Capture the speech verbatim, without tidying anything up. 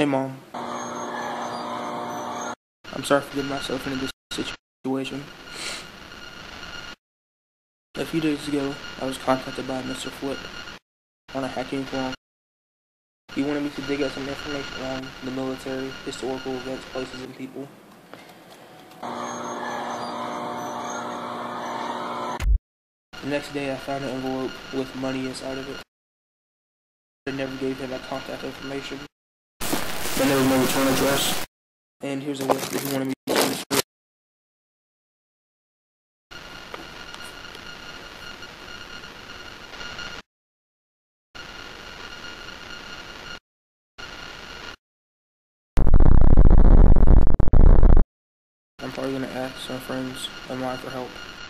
Hey Mom, I'm sorry for getting myself into this situation. A few days ago, I was contacted by Mister Flip on a hacking forum. He wanted me to dig out some information on the military, historical events, places, and people. The next day, I found an envelope with money inside of it. I never gave him my contact information. I never my return address. And here's a list that he wanted me to send this. I'm probably going to ask some friends of mine for help.